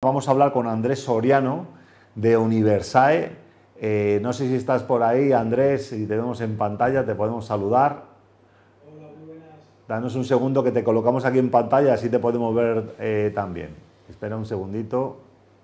vamos a hablar con Andrés Soriano de Universae. No sé si estás por ahí, Andrés, si te vemos en pantalla, te podemos saludar. Hola, muy buenas. Danos un segundo que te colocamos aquí en pantalla, así te podemos ver también. Espera un segundito.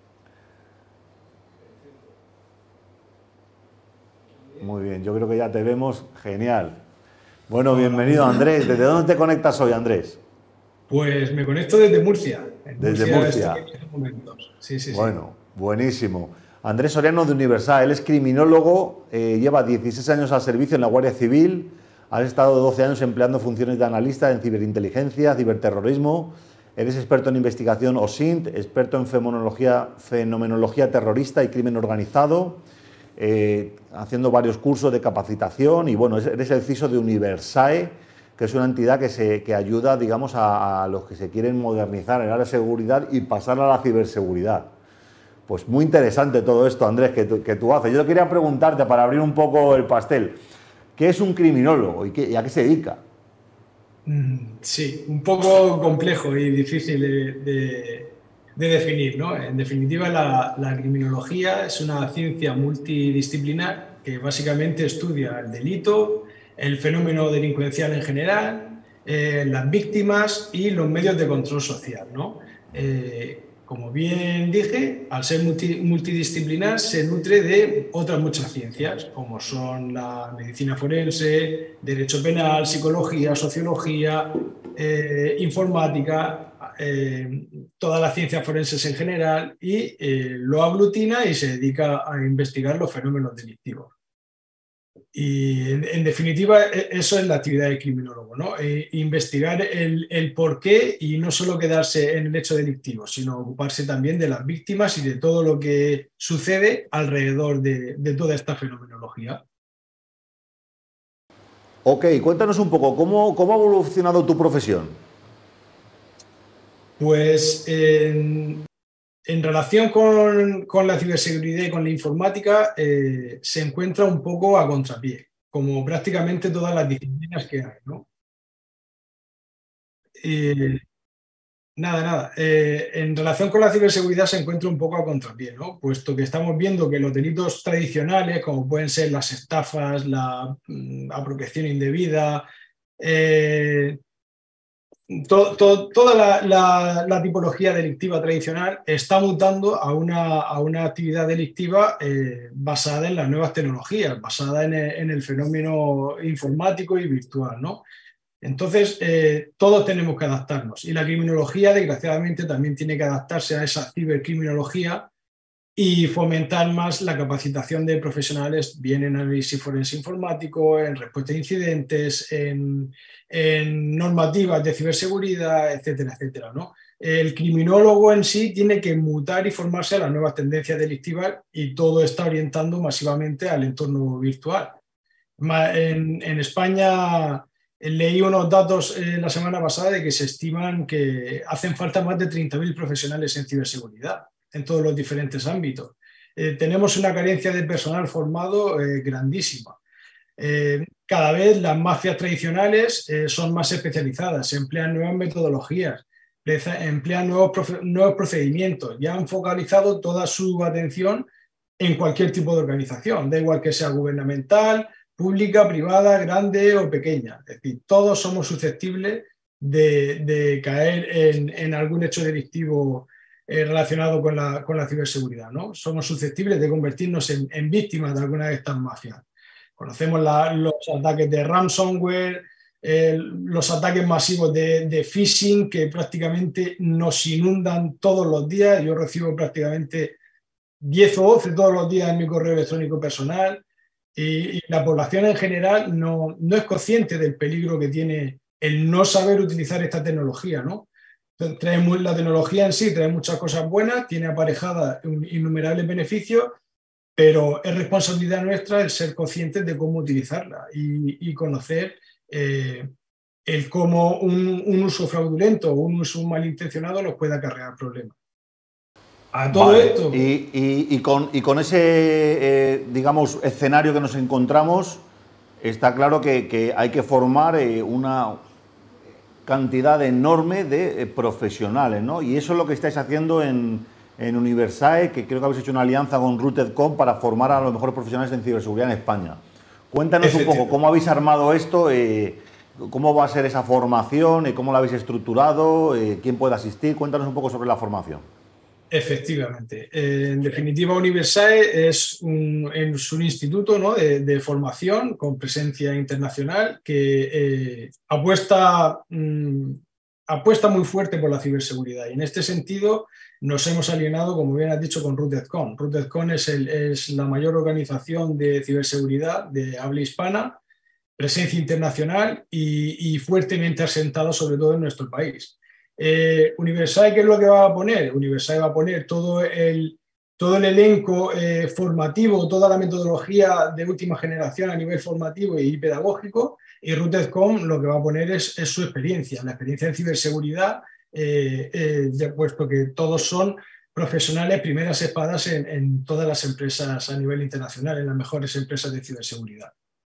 Muy bien, yo creo que ya te vemos. Genial. Bueno, bienvenido, Andrés. ¿Desde dónde te conectas hoy, Andrés? Pues me conecto desde Murcia. En Desde Murcia estoy Murcia. en estos momentos. Sí, sí, sí. Bueno, buenísimo. Andrés Soriano de Universae, él es criminólogo, lleva 16 años al servicio en la Guardia Civil, ha estado 12 años empleando funciones de analista en ciberinteligencia, ciberterrorismo, eres experto en investigación OSINT, experto en fenomenología terrorista y crimen organizado, haciendo varios cursos de capacitación y bueno, eres el CISO de Universae, que es una entidad que ayuda, digamos, a los que se quieren modernizar en el área de seguridad y pasar a la ciberseguridad. Pues muy interesante todo esto, Andrés, que tú haces. Yo quería preguntarte, para abrir un poco el pastel, ¿qué es un criminólogo y a qué se dedica? Sí, un poco complejo y difícil de definir, ¿no? En definitiva, la criminología es una ciencia multidisciplinar que básicamente estudia el delito, el fenómeno delincuencial en general, las víctimas y los medios de control social, ¿no? Como bien dije, al ser multidisciplinar se nutre de otras muchas ciencias, como son la medicina forense, derecho penal, psicología, sociología, informática, todas las ciencias forenses en general, y lo aglutina y se dedica a investigar los fenómenos delictivos. Y en definitiva, eso es la actividad del criminólogo, ¿no? Investigar el porqué y no solo quedarse en el hecho delictivo, sino ocuparse también de las víctimas y de todo lo que sucede alrededor de toda esta fenomenología. Ok, cuéntanos un poco, ¿cómo ha evolucionado tu profesión? Pues en relación con la ciberseguridad y con la informática, se encuentra un poco a contrapié, como prácticamente todas las disciplinas que hay, ¿no? Eh, Nada. En relación con la ciberseguridad se encuentra un poco a contrapié, ¿no? Puesto que estamos viendo que los delitos tradicionales, como pueden ser las estafas, la apropiación indebida, eh, toda la tipología delictiva tradicional está mutando a una actividad delictiva basada en las nuevas tecnologías, basada en el fenómeno informático y virtual, ¿no? Entonces, todos tenemos que adaptarnos y la criminología, desgraciadamente, también tiene que adaptarse a esa cibercriminología y fomentar más la capacitación de profesionales, bien en análisis forense informático, en respuesta a incidentes, en normativas de ciberseguridad, etcétera, etcétera, ¿no? El criminólogo en sí tiene que mutar y formarse a las nuevas tendencias delictivas y todo está orientando masivamente al entorno virtual. En España leí unos datos la semana pasada de que se estiman que hacen falta más de 30.000 profesionales en ciberseguridad en todos los diferentes ámbitos. Tenemos una carencia de personal formado grandísima. Cada vez las mafias tradicionales son más especializadas, se emplean nuevas metodologías, emplean nuevos procedimientos, ya han focalizado toda su atención en cualquier tipo de organización, da igual que sea gubernamental, pública, privada, grande o pequeña. Es decir, todos somos susceptibles de caer en algún hecho delictivo relacionado con la ciberseguridad, ¿no? Somos susceptibles de convertirnos en víctimas de alguna de estas mafias. Conocemos los ataques de ransomware, los ataques masivos de phishing que prácticamente nos inundan todos los días. Yo recibo prácticamente 10 o 12 todos los días en mi correo electrónico personal y la población en general no es consciente del peligro que tiene el no saber utilizar esta tecnología, ¿no? La tecnología en sí trae muchas cosas buenas, tiene aparejadas innumerables beneficios, pero es responsabilidad nuestra el ser conscientes de cómo utilizarla y conocer el cómo un uso fraudulento o un uso malintencionado nos puede acarrear problemas. A todo Vale, esto, y con ese, digamos, escenario que nos encontramos, está claro que hay que formar una cantidad enorme de profesionales, ¿no? Y eso es lo que estáis haciendo en en Universae, que creo que habéis hecho una alianza con Rootedcom para formar a los mejores profesionales en ciberseguridad en España. Cuéntanos un poco cómo habéis armado esto, cómo va a ser esa formación, cómo la habéis estructurado, quién puede asistir. Cuéntanos un poco sobre la formación. Efectivamente. En definitiva, Universae es un instituto, ¿no?, de formación con presencia internacional que apuesta muy fuerte por la ciberseguridad. Y en este sentido nos hemos alineado, como bien has dicho, con Rootedcom. Rootedcom es la mayor organización de ciberseguridad de habla hispana, presencia internacional y fuertemente asentada sobre todo en nuestro país. Universae, ¿qué es lo que va a poner? Universae va a poner todo el elenco formativo, toda la metodología de última generación a nivel formativo y pedagógico, y Rootedcom lo que va a poner es su experiencia, la experiencia en ciberseguridad, puesto que todos son profesionales primeras espadas en todas las empresas a nivel internacional, en las mejores empresas de ciberseguridad.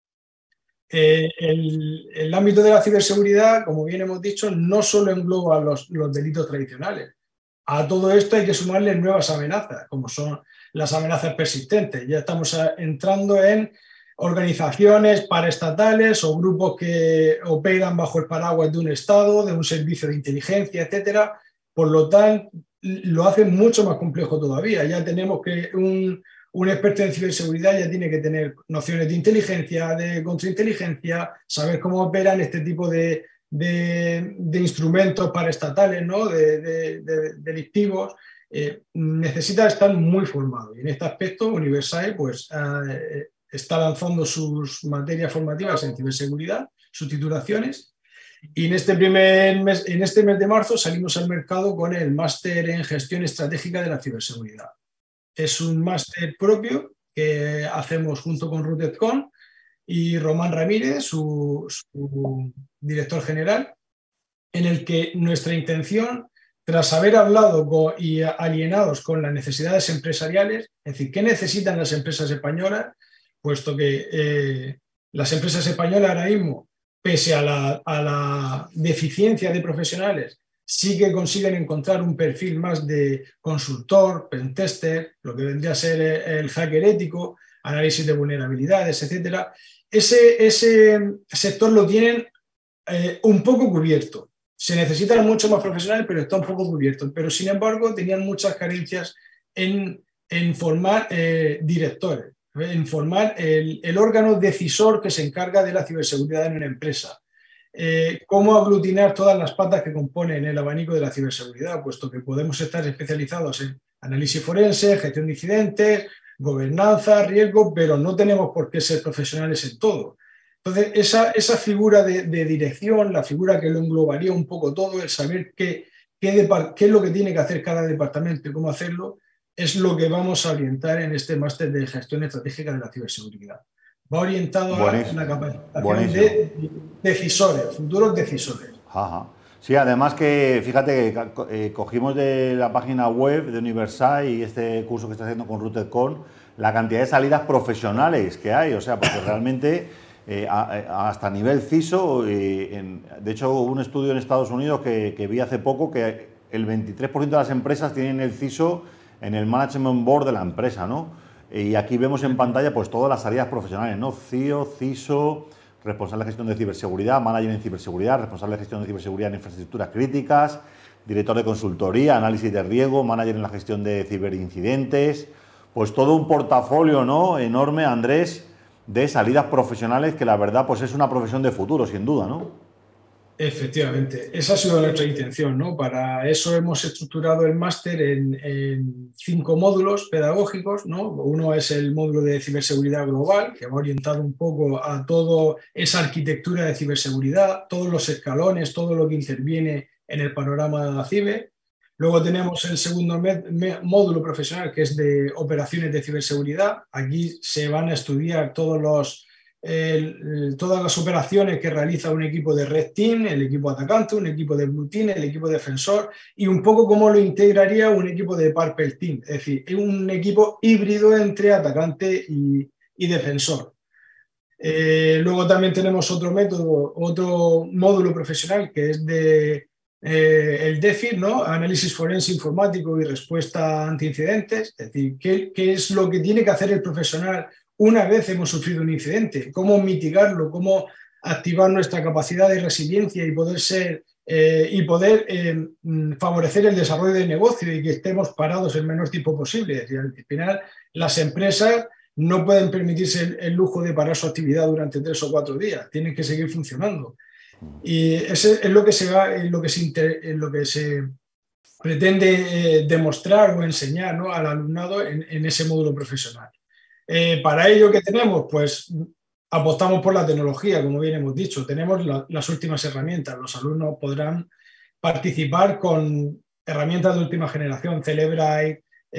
El ámbito de la ciberseguridad, como bien hemos dicho, no solo engloba los delitos tradicionales. A todo esto hay que sumarle nuevas amenazas, como son las amenazas persistentes. Ya estamos entrando en organizaciones paraestatales o grupos que operan bajo el paraguas de un Estado, de un servicio de inteligencia, etcétera. Por lo tanto, lo hace mucho más complejo todavía. Ya tenemos que un experto en ciberseguridad ya tiene que tener nociones de inteligencia, de contrainteligencia, saber cómo operan este tipo de instrumentos paraestatales, ¿no?, de delictivos. Necesita estar muy formado. Y en este aspecto, Universae pues, está lanzando sus materias formativas en ciberseguridad, sus titulaciones. Y en este mes de marzo salimos al mercado con el máster en gestión estratégica de la ciberseguridad. Es un máster propio que hacemos junto con Rootedcom y Román Ramírez, su director general, en el que nuestra intención, tras haber hablado y alienados con las necesidades empresariales, es decir, ¿qué necesitan las empresas españolas? Puesto que las empresas españolas ahora mismo, pese a la deficiencia de profesionales, sí que consiguen encontrar un perfil más de consultor, pentester, lo que vendría a ser el hacker ético, análisis de vulnerabilidades, etc. Ese sector lo tienen un poco cubierto. Se necesitan mucho más profesionales, pero está un poco cubierto. Pero, sin embargo, tenían muchas carencias en formar directores, en formar el órgano decisor que se encarga de la ciberseguridad en una empresa. Cómo aglutinar todas las patas que componen el abanico de la ciberseguridad, puesto que podemos estar especializados en análisis forense, gestión de incidentes, gobernanza, riesgo, pero no tenemos por qué ser profesionales en todo. Entonces, esa figura de dirección, la figura que lo englobaría un poco todo, el saber qué es lo que tiene que hacer cada departamento y cómo hacerlo, es lo que vamos a orientar en este máster de gestión estratégica de la ciberseguridad. Va orientado a la capacitación de decisores, futuros decisores. Ajá. Sí, además que, fíjate, que cogimos de la página web de Universae y este curso que está haciendo con Rootedcom, la cantidad de salidas profesionales que hay, o sea, porque realmente hasta nivel CISO, de hecho hubo un estudio en Estados Unidos que vi hace poco que el 23% de las empresas tienen el CISO en el management board de la empresa, ¿no? Y aquí vemos en pantalla pues todas las salidas profesionales, ¿no? CIO, CISO, responsable de gestión de ciberseguridad, manager en ciberseguridad, responsable de gestión de ciberseguridad en infraestructuras críticas, director de consultoría, análisis de riesgo, manager en la gestión de ciberincidentes, pues todo un portafolio, ¿no?, enorme, Andrés, de salidas profesionales que la verdad pues es una profesión de futuro, sin duda, ¿no? Efectivamente, esa ha sido nuestra intención, ¿no? Para eso hemos estructurado el máster en 5 módulos pedagógicos, ¿no? Uno es el módulo de ciberseguridad global, que va orientado un poco a toda esa arquitectura de ciberseguridad, todos los escalones, todo lo que interviene en el panorama de la ciber. Luego tenemos el segundo módulo profesional, que es de operaciones de ciberseguridad. Aquí se van a estudiar todas las operaciones que realiza un equipo de Red Team, el equipo atacante, un equipo de Blue Team, el equipo defensor, y un poco cómo lo integraría un equipo de Purple Team. Es decir, es un equipo híbrido entre atacante y defensor. Luego también tenemos otro módulo profesional que es de el DEFI, ¿no? Análisis forense informático y respuesta ante incidentes. Es decir, ¿qué es lo que tiene que hacer el profesional una vez hemos sufrido un incidente? ¿Cómo mitigarlo? ¿Cómo activar nuestra capacidad de resiliencia y poder favorecer el desarrollo del negocio y que estemos parados el menor tiempo posible? Es decir, al final, las empresas no pueden permitirse el lujo de parar su actividad durante 3 o 4 días. Tienen que seguir funcionando. Y ese es lo que se pretende demostrar o enseñar, ¿no?, al alumnado en ese módulo profesional. Para ello, ¿qué tenemos? Pues apostamos por la tecnología, como bien hemos dicho. Tenemos las últimas herramientas. Los alumnos podrán participar con herramientas de última generación, Cellebrite,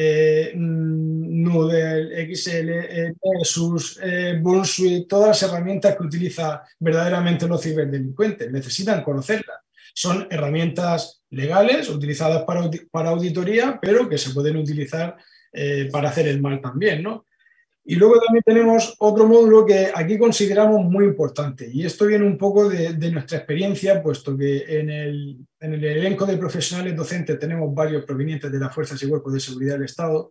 Noodle, XL, Nessus, Bullsuite, todas las herramientas que utilizan verdaderamente los ciberdelincuentes. Necesitan conocerlas. Son herramientas legales, utilizadas para auditoría, pero que se pueden utilizar para hacer el mal también, ¿no? Y luego también tenemos otro módulo que aquí consideramos muy importante, y esto viene un poco de nuestra experiencia, puesto que en el elenco de profesionales docentes tenemos varios provenientes de las fuerzas y cuerpos de seguridad del Estado,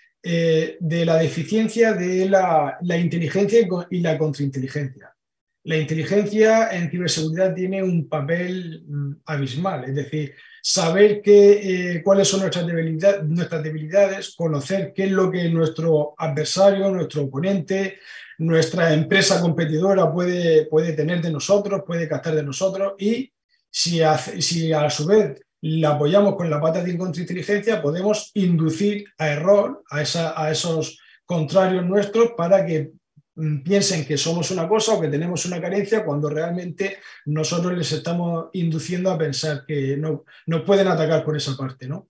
de la deficiencia de la inteligencia y la contrainteligencia. La inteligencia en ciberseguridad tiene un papel abismal, es decir, saber cuáles son nuestras debilidades, conocer qué es lo que nuestro adversario, nuestro oponente, nuestra empresa competidora puede tener de nosotros, puede captar de nosotros, y si a su vez la apoyamos con la pata de contrainteligencia, podemos inducir a error a esos contrarios nuestros para que piensen que somos una cosa o que tenemos una carencia, cuando realmente nosotros les estamos induciendo a pensar que no pueden atacar por esa parte, ¿no?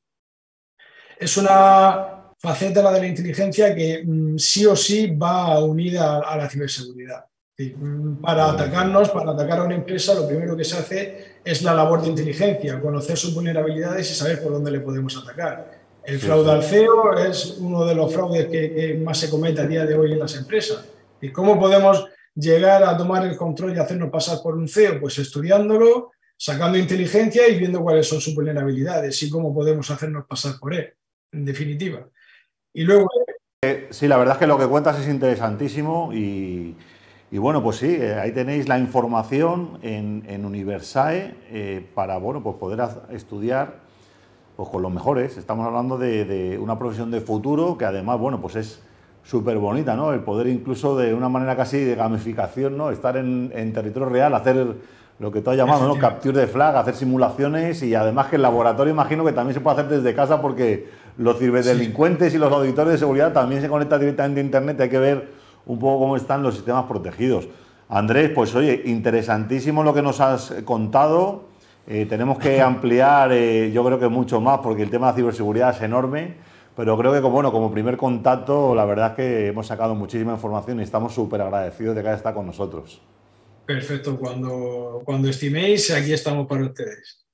Es una faceta, la de la inteligencia, que sí o sí va unida a la ciberseguridad. Para atacarnos, para atacar a una empresa, lo primero que se hace es la labor de inteligencia, conocer sus vulnerabilidades y saber por dónde le podemos atacar. El fraude al CEO es uno de los fraudes que más se comete a día de hoy en las empresas. ¿Y cómo podemos llegar a tomar el control y hacernos pasar por un CEO? Pues estudiándolo, sacando inteligencia y viendo cuáles son sus vulnerabilidades y cómo podemos hacernos pasar por él, en definitiva. Y luego... Sí, la verdad es que lo que cuentas es interesantísimo y bueno, pues sí, ahí tenéis la información en Universae para, bueno, pues poder estudiar pues con los mejores. Estamos hablando de una profesión de futuro que además, bueno, pues es súper bonita, ¿no? El poder incluso de una manera casi de gamificación, ¿no? Estar en territorio real, hacer lo que tú has llamado, ¿no? Capture de flag, hacer simulaciones, y además que el laboratorio imagino que también se puede hacer desde casa, porque los ciberdelincuentes y los auditores de seguridad también se conectan directamente a internet. Hay que ver un poco cómo están los sistemas protegidos. Andrés, pues oye, interesantísimo lo que nos has contado. Tenemos que ampliar, yo creo que mucho más, porque el tema de ciberseguridad es enorme. Pero creo que como primer contacto, la verdad es que hemos sacado muchísima información y estamos súper agradecidos de que haya estado con nosotros. Perfecto, cuando estiméis, aquí estamos para ustedes.